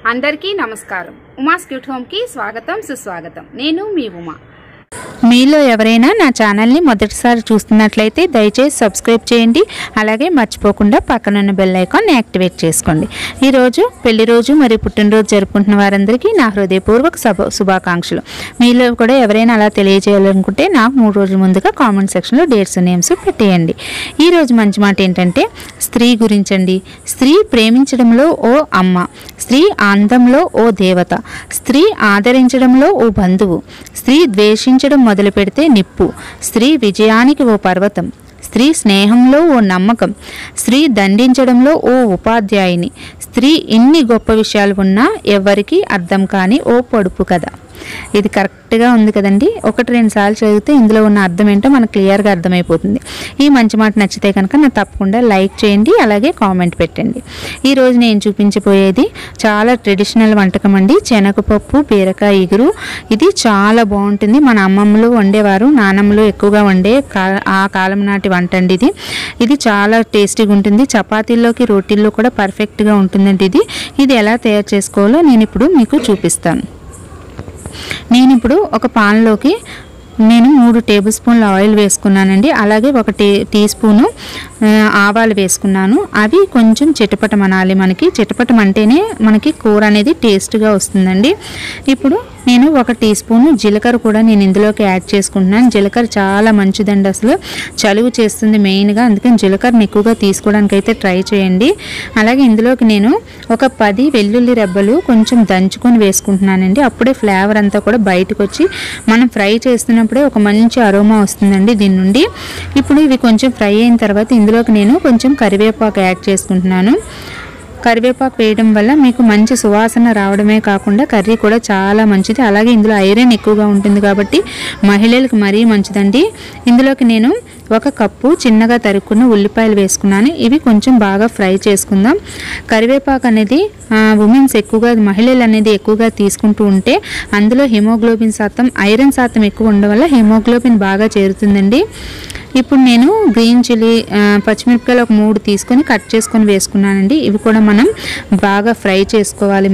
అందరికీ నమస్కారం. Uma's cute home కి స్వాగతం సుస్వాగతం. నేను మీ ఉమా. మీలో ఎవరైనా నా ఛానల్ని మొదటిసారి చూస్తున్నట్లయితే దయచేసి సబ్స్క్రైబ్ చేయండి. అలాగే మర్చిపోకుండా పక్కనున్న బెల్ ఐకాన్ యాక్టివేట్ చేసుకోండి. ఈరోజు పెళ్లి రోజు మరియు పుట్టినరోజు జరుపుకుంటున్న వారందరికీ నా హృదయపూర్వక శుభాకాంక్షలు. మీలో కూడా ఎవరైనా అలా తెలియజేయాలనుకుంటే నాకు 3 రోజుల ముందుగా కామెంట్ సెక్షన్లో డేట్స్ నేమ్స్ పెట్టేయండి. ఈరోజు మంచి మాట ఏంటంటే స్త్రీ గురించండి. స్త్రీ ప్రేమించడంలో ఓ అమ్మ, స్త్రీ అందంలో ఓ దేవత, స్త్రీ ఆదరించడంలో ఓ బంధువు, స్త్రీ ద్వేషించడం మొదలు పెడితే నిప్పు, స్త్రీ విజయానికి ఓ పర్వతం, స్త్రీ స్నేహంలో ఓ నమ్మకం, స్త్రీ దండించడంలో ఓ ఉపాధ్యాయుని, స్త్రీ ఇన్ని గొప్ప విషయాలు ఉన్నా ఎవరికి అర్థం కాని ఓ పొడుపు కథ. ఇది కరెక్ట్గా ఉంది కదండి. 1-2 సార్లు చదివితే ఇందులో ఉన్న అర్థం ఏంటో మనకు క్లియర్గా అర్థమైపోతుంది. ఈ మంచి మాట నచ్చితే కనుక నాకు తప్పకుండా లైక్ చేయండి, అలాగే కామెంట్ పెట్టండి. ఈరోజు నేను చూపించబోయేది చాలా ట్రెడిషనల్ వంటకం అండి. శనగపప్పు బీరకాయ ఇగురు. ఇది చాలా బాగుంటుంది. మన అమ్మమ్మలు వండేవారు, నానమ్మలు ఎక్కువగా వండే ఆ కాలం నాటి వంట అండి ఇది. ఇది చాలా టేస్టీగా ఉంటుంది. చపాతీల్లోకి రోటీల్లో కూడా పర్ఫెక్ట్గా ఉంటుందండి ఇది ఎలా తయారు చేసుకోవాలో నేను ఇప్పుడు మీకు చూపిస్తాను. నేను ఇప్పుడు ఒక పాన్లోకి 3 టేబుల్ స్పూన్ల ఆయిల్ వేసుకున్నానండి. అలాగే 1 టీ స్పూను ఆవాలు వేసుకున్నాను. అవి కొంచెం చిటపటమనాలి. మనకి చిటపటమంటేనే మనకి కూర అనేది టేస్ట్గా వస్తుందండి. ఇప్పుడు నేను 1 టీ స్పూను జీలకర్ర కూడా నేను ఇందులోకి యాడ్ చేసుకుంటున్నాను. జీలకర్ర చాలా మంచిదండి, అసలు చలువు చేస్తుంది మెయిన్గా. అందుకని జీలకర్రని ఎక్కువగా తీసుకోవడానికి అయితే ట్రై చేయండి. అలాగే ఇందులోకి నేను ఒక 10 వెల్లుల్లి రెబ్బలు కొంచెం దంచుకొని వేసుకుంటున్నానండి. అప్పుడే ఫ్లేవర్ అంతా కూడా బయటకు వచ్చి మనం ఫ్రై చేస్తున్నప్పుడే ఒక మంచి అరోమా వస్తుందండి దీని నుండి. ఇప్పుడు ఇవి కొంచెం ఫ్రై అయిన తర్వాత ఇందులోకి నేను కొంచెం కరివేపాకు యాడ్ చేసుకుంటున్నాను. కరివేపాకు వేయడం వల్ల మీకు మంచి సువాసన రావడమే కాకుండా కర్రీ కూడా చాలా మంచిది. అలాగే ఇందులో ఐరన్ ఎక్కువగా ఉంటుంది కాబట్టి మహిళలకు మరీ మంచిదండి. ఇందులోకి నేను 1 కప్పు చిన్నగా తరుక్కున్న ఉల్లిపాయలు వేసుకున్నాను. ఇవి కొంచెం బాగా ఫ్రై చేసుకుందాం. కరివేపాకు అనేది ఉమెన్స్ ఎక్కువగా, మహిళలు అనేది ఎక్కువగా తీసుకుంటూ ఉంటే అందులో హిమోగ్లోబిన్ శాతం, ఐరన్ శాతం ఎక్కువ ఉండడం వల్ల హిమోగ్లోబిన్ బాగా చేరుతుందండి. ఇప్పుడు నేను గ్రీన్ చిల్లీ, పచ్చిమిరపకాయలు ఒక 3 తీసుకొని కట్ చేసుకొని వేసుకున్నానండి. ఇవి కూడా మనం బాగా ఫ్రై చేసుకోవాలి.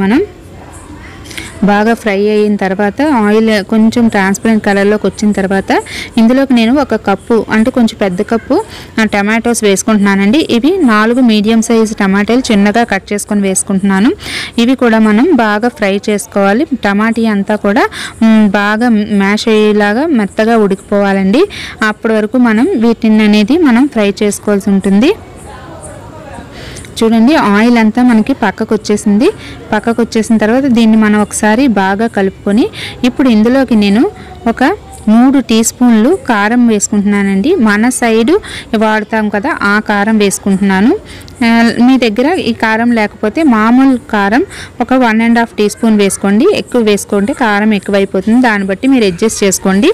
బాగా ఫ్రై అయిన తర్వాత ఆయిల్ కొంచెం ట్రాన్స్పరెంట్ కలర్లోకి వచ్చిన తర్వాత ఇందులోకి నేను 1 కప్పు, అంటే కొంచెం పెద్ద కప్పు టమాటోస్ వేసుకుంటున్నానండి. ఇవి 4 మీడియం సైజు టమాటాలు చిన్నగా కట్ చేసుకొని వేసుకుంటున్నాను. ఇవి కూడా మనం బాగా ఫ్రై చేసుకోవాలి. టమాటీ అంతా కూడా బాగా మ్యాష్ అయ్యేలాగా మెత్తగా ఉడికిపోవాలండి. అప్పటి వరకు మనం వీటిని అనేది మనం ఫ్రై చేసుకోవాల్సి ఉంటుంది. చూడండి, ఆయిల్ అంతా మనకి పక్కకు వచ్చేసిన తర్వాత దీన్ని మనం ఒకసారి బాగా కలుపుకొని ఇప్పుడు ఇందులోకి నేను ఒక 3 టీ స్పూన్లు కారం వేసుకుంటున్నానండి. మన సైడు వాడతాం కదా ఆ కారం వేసుకుంటున్నాను. మీ దగ్గర ఈ కారం లేకపోతే మామూలు కారం ఒక 1.5 టీ స్పూన్ వేసుకోండి. ఎక్కువ వేసుకుంటే కారం ఎక్కువైపోతుంది, దాన్ని బట్టి మీరు అడ్జస్ట్ చేసుకోండి.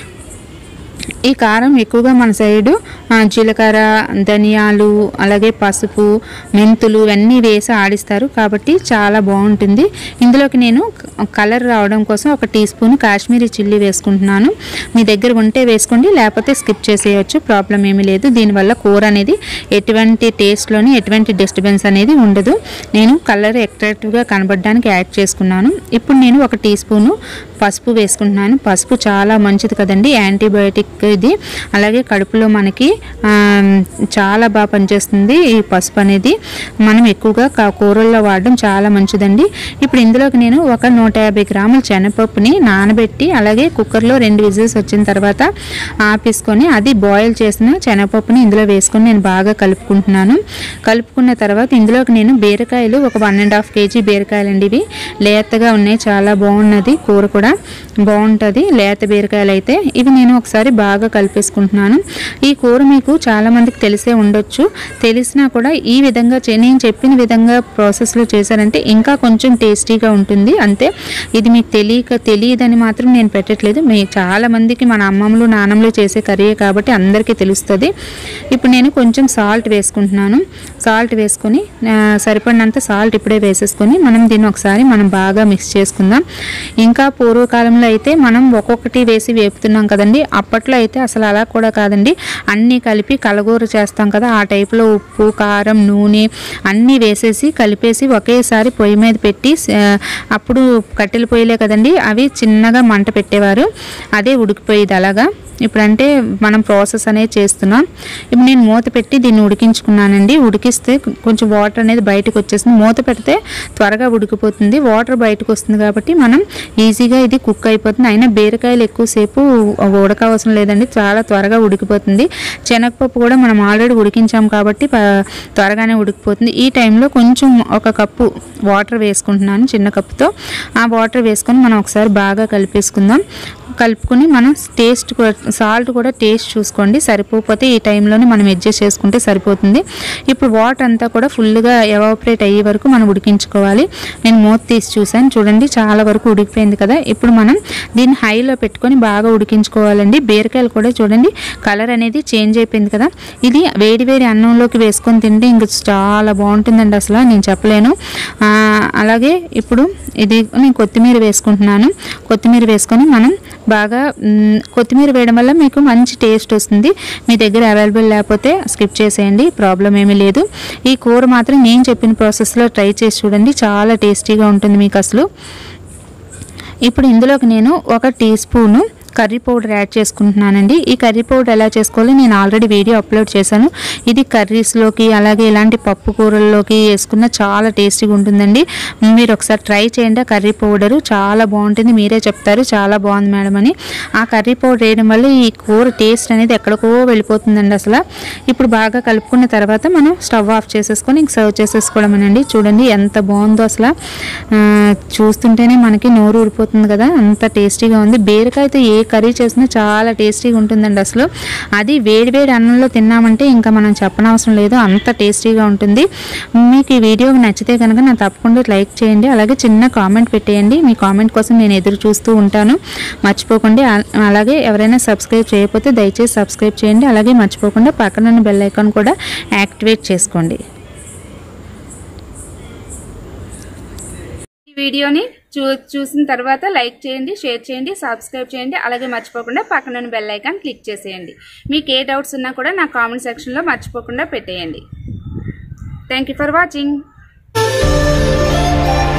ఈ కారం ఎక్కువగా మన సైడు జీలకర్ర, ధనియాలు, అలాగే పసుపు, మెంతులు ఇవన్నీ వేసి ఆడిస్తారు కాబట్టి చాలా బాగుంటుంది. ఇందులోకి నేను కలర్ రావడం కోసం 1 టీ స్పూన్ కాశ్మీరీ చిల్లీ వేసుకుంటున్నాను. మీ దగ్గర ఉంటే వేసుకోండి, లేకపోతే స్కిప్ చేసేయచ్చు, ప్రాబ్లం ఏమీ లేదు. దీనివల్ల కూర అనేది ఎటువంటి టేస్ట్లోని ఎటువంటి డిస్టర్బెన్స్ అనేది ఉండదు. నేను కలర్ అట్రాక్టివ్గా కనబడడానికి యాడ్ చేసుకున్నాను. ఇప్పుడు నేను 1 టీ స్పూను పసుపు వేసుకుంటున్నాను. పసుపు చాలా మంచిది కదండి, యాంటీబయోటిక్ ఇది. అలాగే కడుపులో మనకి చాలా బాగా పనిచేస్తుంది ఈ పసుపు అనేది. మనం ఎక్కువగా కూరల్లో వాడడం చాలా మంచిదండి. ఇప్పుడు ఇందులోకి నేను ఒక 150 గ్రాముల శనగపప్పుని నానబెట్టి అలాగే కుక్కర్లో 2 విజిల్స్ వచ్చిన తర్వాత ఆపేసుకొని అది బాయిల్ చేసిన శనగపప్పుని ఇందులో వేసుకొని నేను బాగా కలుపుకుంటున్నాను. కలుపుకున్న తర్వాత ఇందులోకి నేను బీరకాయలు ఒక 1.5 కేజీ బీరకాయలు అండి. ఇవి లేతగా ఉన్నాయి, చాలా బాగున్నది, కూర కూడా బాగుంటుంది లేత బీరకాయలు అయితే. ఇవి నేను ఒకసారి బాగా కలిపేసుకుంటున్నాను. ఈ కూర మీకు చాలా మందికి తెలిసే ఉండొచ్చు. తెలిసినా కూడా ఈ విధంగా నేను చెప్పిన విధంగా ప్రాసెస్లో చేశారంటే ఇంకా కొంచెం టేస్టీగా ఉంటుంది. అంతే, ఇది మీకు తెలియదని మాత్రం నేను పెట్టట్లేదు. చాలా మందికి మన అమ్మమ్మలు నాన్నమ్మలు చేసే కర్రీ కాబట్టి అందరికీ తెలుస్తుంది. ఇప్పుడు నేను కొంచెం సాల్ట్ వేసుకుంటున్నాను. సాల్ట్ వేసుకొని సరిపడినంత సాల్ట్ ఇప్పుడే వేసేసుకొని దీన్ని ఒకసారి బాగా మిక్స్ చేసుకుందాం. ఇంకా పూర్వకాలంలో అయితే మనం ఒక్కొక్కటి వేసి వేపుతున్నాం కదండి. అప్పట్లో అయితే అసలు అలా కూడా కాదండి, అన్నీ కలిపి కలగూర చేస్తాం కదా, ఆ టైపులో ఉప్పు కారం నూనె అన్నీ వేసేసి కలిపేసి ఒకేసారి పొయ్యి మీద పెట్టి, అప్పుడు కట్టెల పొయ్యిలే కదండి, అవి చిన్నగా మంట పెట్టేవారు, అదే ఉడికిపోయేది. అలాగా ఇప్పుడంటే మనం ప్రాసెస్ అనేది చేస్తున్నాం. ఇప్పుడు నేను మూత పెట్టి దీన్ని ఉడికించుకున్నానండి. ఉడికిస్తే కొంచెం వాటర్ అనేది బయటకు వచ్చేసింది. మూత పెడితే త్వరగా ఉడికిపోతుంది, వాటర్ బయటకు వస్తుంది కాబట్టి మనం ఈజీగా ఇది కుక్ అయిపోతుంది. అయినా బీరకాయలు ఎక్కువసేపు ఉడకవసరం లేదండి, చాలా త్వరగా ఉడికిపోతుంది. శనగపప్పు కూడా మనం ఆల్రెడీ ఉడికించాం కాబట్టి త్వరగానే ఉడికిపోతుంది. ఈ టైంలో కొంచెం ఒక కప్పు వాటర్ వేసుకుంటున్నాను, చిన్న కప్పుతో. ఆ వాటర్ వేసుకొని మనం ఒకసారి బాగా కలిపేసుకుందాం. కలుపుకొని మనం సాల్ట్ కూడా టేస్ట్ చూసుకోండి, సరిపోతే ఈ టైంలోనే మనం అడ్జస్ట్ చేసుకుంటే సరిపోతుంది. ఇప్పుడు వాటర్ అంతా కూడా ఫుల్గా ఎవాపరేట్ అయ్యే వరకు మనం ఉడికించుకోవాలి. నేను మూత తీసి చూసాను, చూడండి చాలా వరకు ఉడికిపోయింది కదా. ఇప్పుడు మనం దీన్ని హైలో పెట్టుకొని బాగా ఉడికించుకోవాలండి. బీరకాయలు కూడా చూడండి కలర్ అనేది చేంజ్ అయిపోయింది కదా. ఇది వేడి వేడి అన్నంలోకి వేసుకొని తింటే ఇంక చాలా బాగుంటుందండి, అసలు నేను చెప్పలేను. అలాగే ఇప్పుడు నేను కొత్తిమీర వేసుకుంటున్నాను. కొత్తిమీర వేసుకొని మనం బాగా, కొత్తిమీర వేయడం వల్ల మీకు మంచి టేస్ట్ వస్తుంది. మీ దగ్గర అవైలబుల్ లేకపోతే స్కిప్ చేసేయండి, ప్రాబ్లం ఏమీ లేదు. ఈ కూర మాత్రం నేను చెప్పిన ప్రాసెస్లో ట్రై చేసి చూడండి, చాలా టేస్టీగా ఉంటుంది మీకు అసలు. ఇప్పుడు ఇందులోకి నేను 1 teaspoon curry powder add చేసుకుంటున్నానండి. ఈ కర్రీ పౌడర్ ఎలా చేసుకోవాలో నేను ఆల్రెడీ వీడియో అప్లోడ్ చేశాను. ఇది కర్రీస్లోకి అలాగే ఇలాంటి పప్పు కూరల్లోకి వేసుకున్న చాలా టేస్టీగా ఉంటుందండి. మీరు ఒకసారి ట్రై చేయండి. ఆ కర్రీ పౌడరు చాలా బాగుంటుంది, మీరే చెప్తారు చాలా బాగుంది మేడం అని. ఆ కర్రీ పౌడర్ వేయడం వల్ల ఈ కూర టేస్ట్ అనేది ఎక్కడికో వెళ్ళిపోతుందండి అసలు. ఇప్పుడు బాగా కలుపుకున్న తర్వాత మనం స్టవ్ ఆఫ్ చేసేసుకొని ఇంక సర్వ్ చేసేసుకోవడమేనండి. చూడండి ఎంత బాగుందో అసలు, చూస్తుంటేనే మనకి నోరు ఊరిపోతుంది కదా, అంత టేస్టీగా ఉంది. బీరకాయతో ఏ కర్రీ చేసినా చాలా టేస్టీగా ఉంటుందండి అసలు. అది వేడి వేడి అన్నంలో తిన్నామంటే ఇంకా మనం చెప్పనవసరం లేదు, అంత టేస్టీగా ఉంటుంది. మీకు ఈ వీడియో నచ్చితే కనుక నా తప్పకుండా లైక్ చేయండి, అలాగే చిన్న కామెంట్ పెట్టేయండి. మీ కామెంట్ కోసం నేను ఎదురు చూస్తూ ఉంటాను, మర్చిపోకండి. అలాగే ఎవరైనా సబ్స్క్రైబ్ చేయకపోతే దయచేసి సబ్స్క్రైబ్ చేయండి, అలాగే మర్చిపోకుండా పక్కన ఉన్న బెల్ ఐకాన్ కూడా యాక్టివేట్ చేసుకోండి. ఈ వీడియోని చూసిన తర్వాత లైక్ చేయండి, షేర్ చేయండి, సబ్స్క్రైబ్ చేయండి, అలాగే మర్చిపోకుండా పక్కన బెల్ ఐకాన్ క్లిక్ చేసేయండి. మీకు ఏ డౌట్స్ ఉన్నా కూడా నా కామెంట్ సెక్షన్లో మర్చిపోకుండా పెట్టేయండి. Thank you for watching.